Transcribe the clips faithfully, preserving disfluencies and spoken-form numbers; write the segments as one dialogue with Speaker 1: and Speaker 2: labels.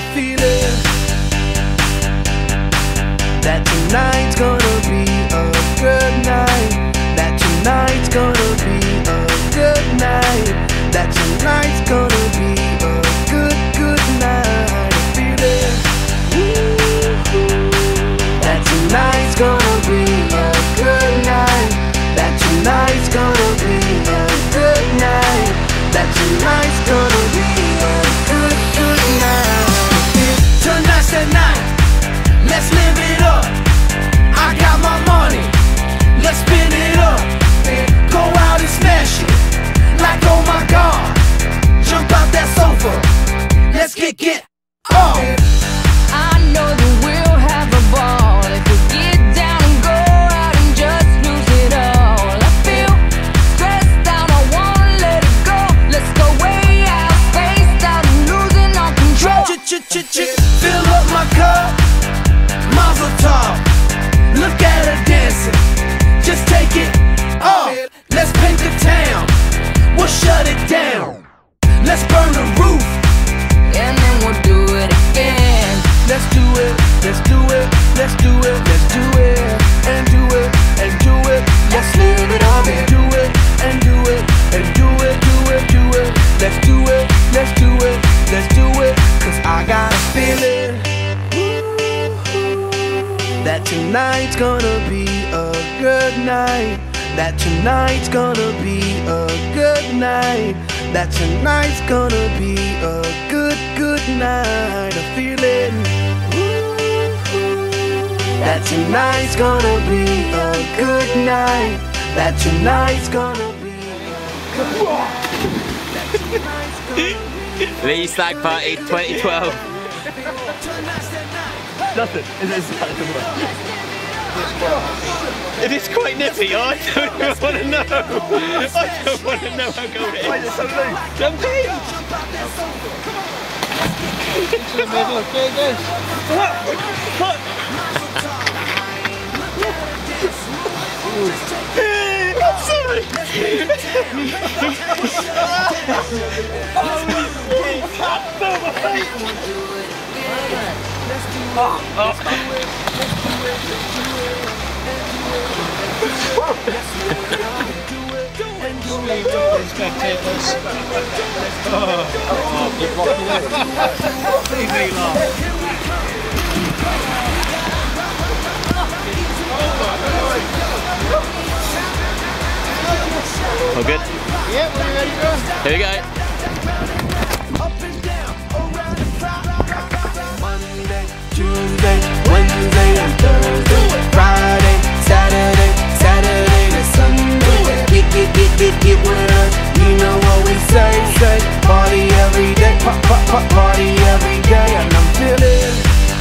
Speaker 1: feeling that tonight's gonna be a good night. That tonight's gonna be a good night. That tonight's gonna be a good, good night. I'm feeling that tonight's gonna be a good night. That tonight's gonna be a good night. That tonight's gonna be a good, good night. Tonight's the night. Let's live it up. I got my money. Let's spin it up. Go out and smash it. Like oh my God. Jump out that sofa. Let's kick it off.
Speaker 2: I know that we'll have a ball if we get down and go out and just lose it all. I feel stressed out, I wanna let it go. Let's go way out, spaced out and losing all control.
Speaker 1: Fill up my cup, mazel tov. Look at her dancing, just take it off. Let's paint the town, we'll shut it down. Let's burn the roof,
Speaker 2: and then we'll do it again.
Speaker 1: let's do it, let's do it, let's do it, let's do it, and do it, and do it. Let's live it up and do it, and do it, and do it, do it, do it. Let's do it, let's do it, let's do it. Cause I got a feeling that tonight's gonna be a good night. That tonight's gonna be a good night. That tonight's gonna be a good, good night. A feeling that tonight's gonna be a good night. That tonight's gonna be
Speaker 3: The Stag Party twenty twelve.
Speaker 4: Nothing.
Speaker 3: It is quite nippy. I don't even want to know. I don't want to know how good it is.
Speaker 4: Why is it so loose?
Speaker 3: Jump in.
Speaker 4: Into the middle. Okay, this.
Speaker 3: What? What? I'm sorry. Oh,
Speaker 4: Spectators. Oh, keep rocking it. Leave me laugh.
Speaker 3: all good?
Speaker 4: Yeah, we're ready to go.
Speaker 3: Here we go.
Speaker 1: Tuesday, Wednesday, and Thursday, Friday, Saturday, Saturday to Sunday. Get, get, get, get, get with us. You know what we say, say. Party every day, pop, pop, pop, party every day. And I'm feeling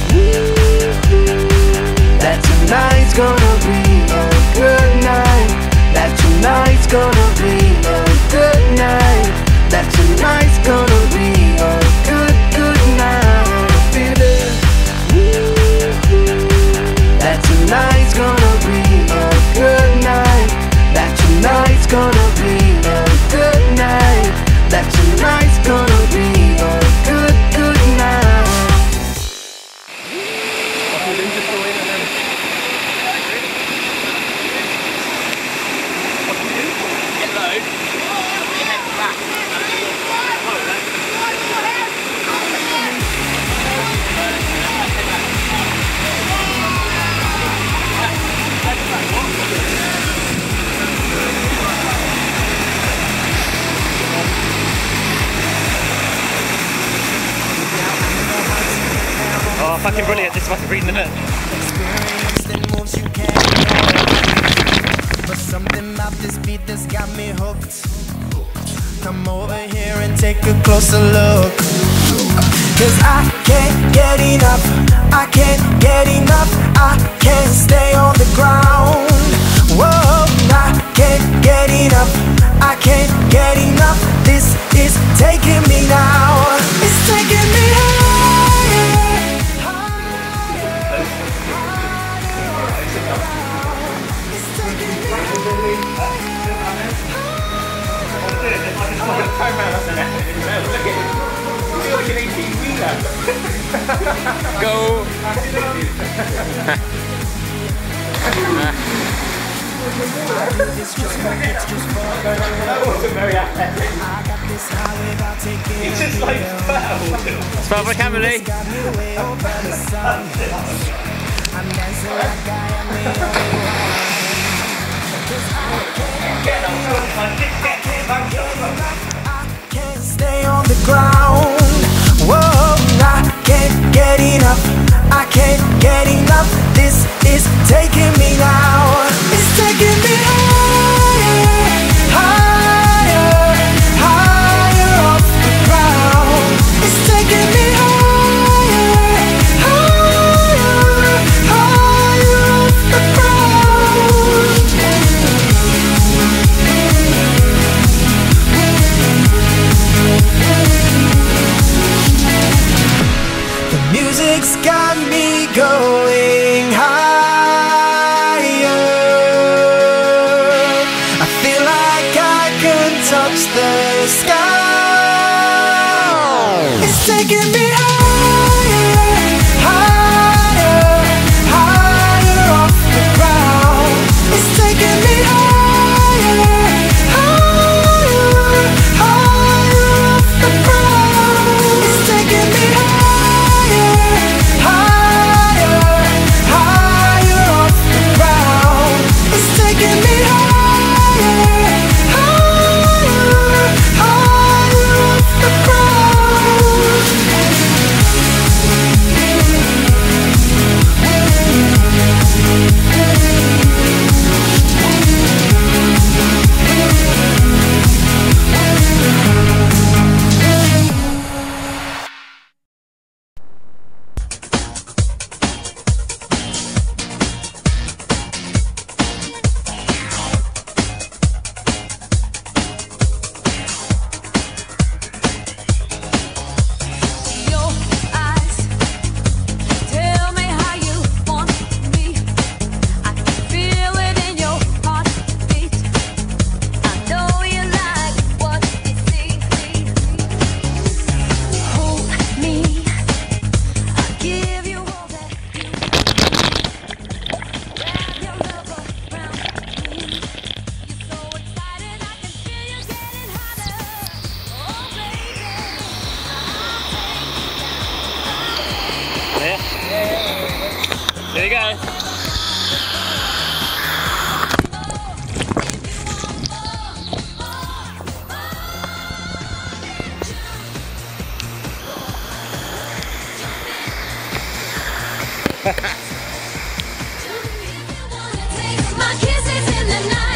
Speaker 1: that tonight's gonna be a good night. That tonight's gonna be a good night. That tonight's gonna be a good, good night. I'm feeling that tonight's gonna be a good night. That tonight's gonna be a good night. That tonight's gonna be a good, good night.
Speaker 3: Get low. Your head back.
Speaker 4: Oh, fucking brilliant. This is fucking reading the net.
Speaker 5: But something about this beat that's got me hooked. Come over here and take a closer look. Cause I can't get enough, I can't get enough, I can't stay on the ground. Whoa, I can't get enough, I can't get enough. This is taking me now, it's taking me higher. It's taking me higher.
Speaker 3: It's like an eighteen wheeler. Go!
Speaker 4: That wasn't very athletic. He just like fell.
Speaker 3: Smile for the camera, Lee.
Speaker 5: I can't stay on the ground. Whoa, I can't get enough. I can't get enough. This is taking me now. It's taking me higher, higher, higher off the ground. It's taking me higher, higher, higher off the ground. The music's got me going higher. I feel like I can touch the sky. It's taking me higher, higher, higher off the ground. It's taking me higher, higher, higher off the ground. It's taking me higher, higher, higher off the ground. It's taking me higher, higher, higher off the ground.
Speaker 2: Your eyes tell me how you want me. I can feel it in your heartbeat. I know you like what you see. Hold me, I'll give you all that you need. Wrap your love around me. You're so excited, I can feel you getting hotter. Oh baby,
Speaker 3: Yeah. There you go.
Speaker 2: take my kisses in the night.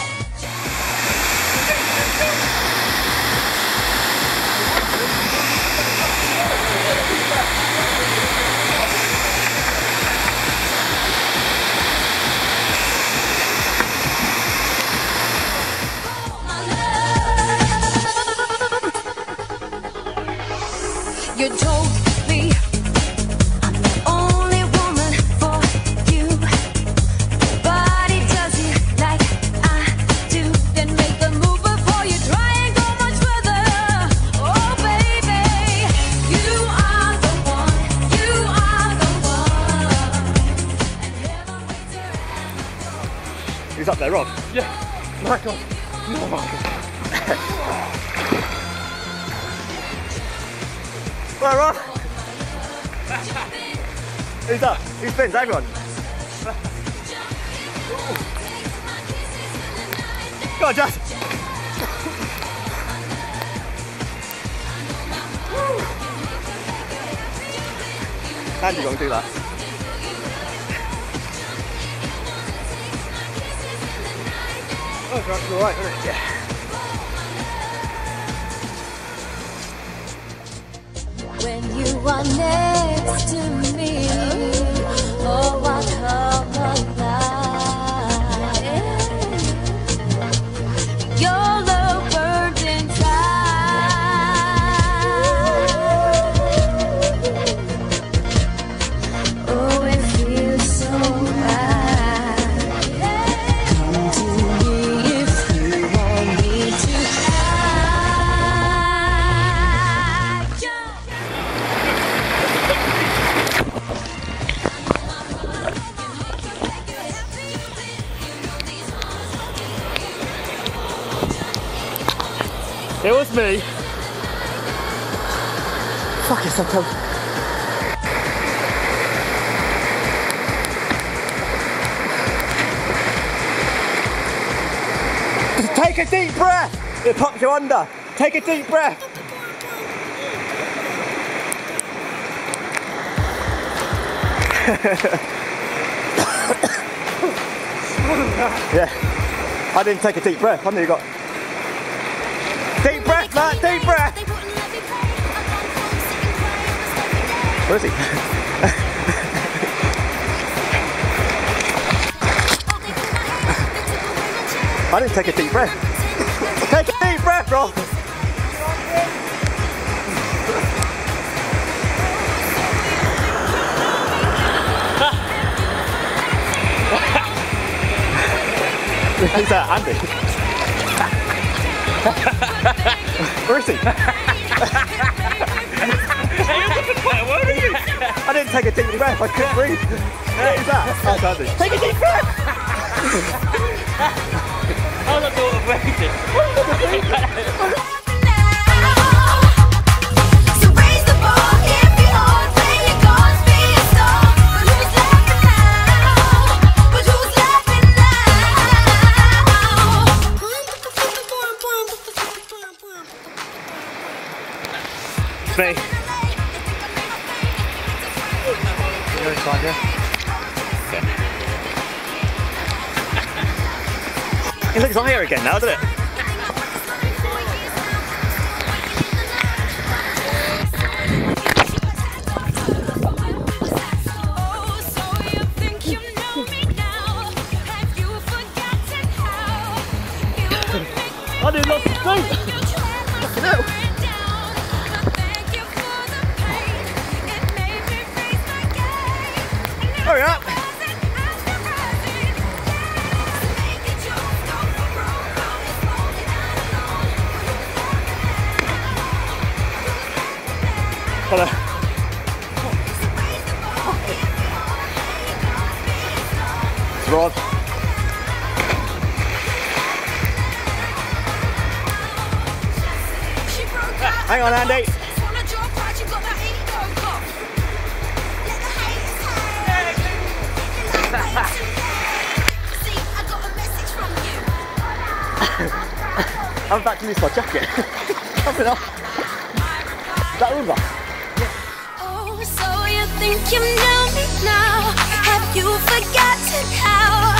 Speaker 2: You told me I'm the only woman for you. Nobody does it like I do. Then make the move before you try and go much further. Oh baby, you are the one. You are the one. And heaven waits around.
Speaker 3: Who's up there, Rob?
Speaker 4: Yeah. Michael. No, Michael.
Speaker 3: Right, Rob. Who's up? Who spins? Everyone. Go on, Jess. Andy, go and do that. Oh, it's actually alright, isn't it? Yeah.
Speaker 2: When you are next to me, oh, I come alive. Your love burns inside. Oh, it feels so right. Come to me if you want me to. I just
Speaker 4: was me. Fuck, it's so cold. Take a deep breath. It pops you under. Take a deep breath. Yeah, I didn't take a deep breath. I nearly got deep breath, Matt. Deep breath. Where is he? I didn't take a deep breath. Take a deep breath, bro. Who's that? Andy? Where is he? I didn't take a deep breath, I couldn't breathe. What is that? That's Andy. Take a deep breath!
Speaker 3: I'm not doing breathing.
Speaker 2: So raise the bar if you all play your cards, be a star. Who's laughing now? But who's laughing now?
Speaker 3: Me.
Speaker 4: You're inside, yeah? It looks higher again now, doesn't it? I did lots of sleep! Fucking hell! Hurry up! Hello. It's Rod. Hang on, Andy. I'm about to lose my jacket. Coming off. Is that over?
Speaker 2: Oh, so you think you know me now? Have you forgotten how